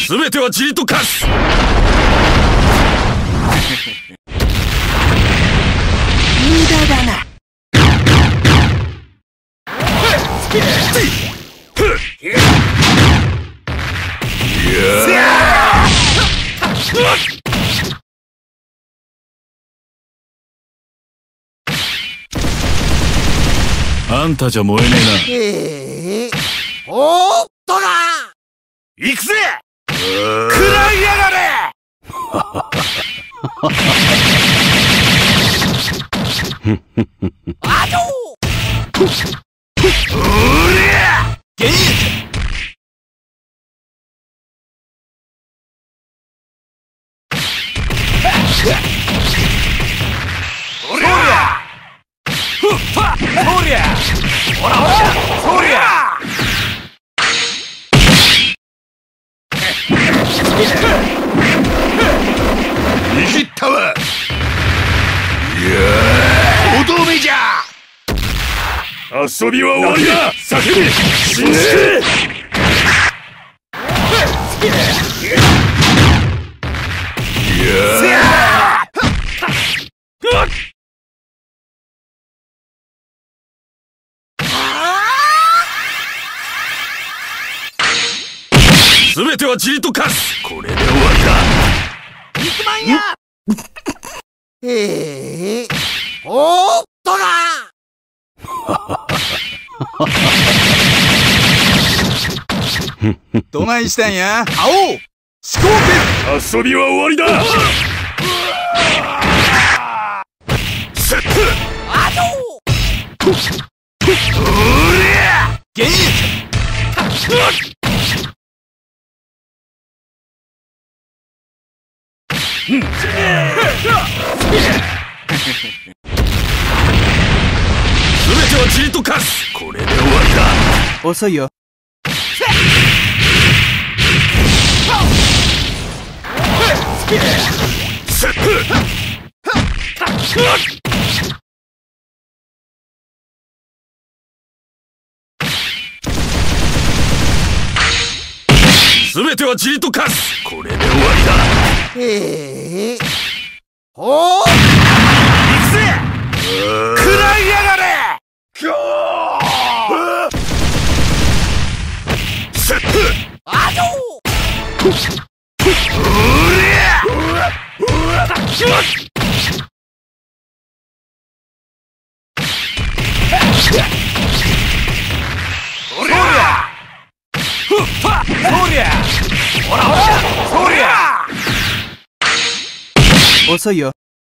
全てはじりと化す。 無駄だな。 あんたじゃ燃えねえな。 おっとだ。 行くぜ。食らいやがれ。 あじょおりゃ。ゲイ。おりゃ。ふっは。おりゃ。ほらほら。おりゃ。握ったわ。いやー、おどめじゃ。遊びは終わりだ。叫べ、信じて。いやー。すべてはじりと化す。これで終わりだ。 肉まんや。おっとだ。 どないしたんや。青思考剣。遊びは終わりだ。セット。 あじょおりゃ。 ゲイ。 全てはじりと化す。これで終わりだ。 遅いよ。 セット。全てはじりと化す。これで終わりだ。 おー。 行くぜ。食らいやがれ。セット。 あじょおりゃ。おりゃ。ふっは。そりゃ。ほらほら。そりゃ。 遅いよ。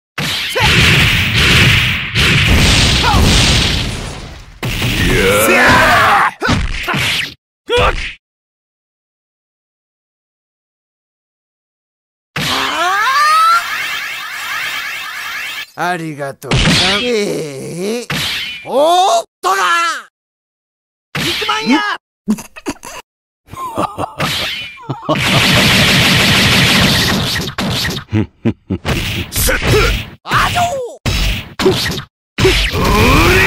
ありがとうな。おっとだ。肉まんや。 セット。 あじょおり